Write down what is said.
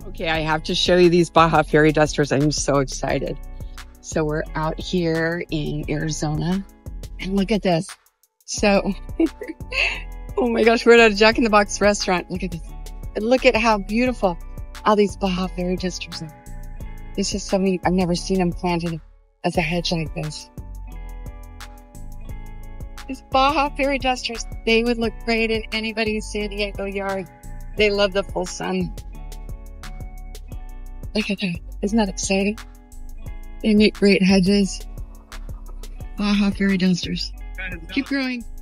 Okay, I have to show you these Baja Fairy Dusters. I'm so excited. So we're out here in Arizona and look at this. So, oh my gosh, we're at a Jack in the Box restaurant. Look at this. And look at how beautiful all these Baja Fairy Dusters are. This is so neat. I've never seen them planted as a hedge like this. These Baja Fairy Dusters, they would look great in anybody's San Diego yard. They love the full sun. Look at that. Isn't that exciting? They make great hedges. Baja Fairy Dusters. Keep growing.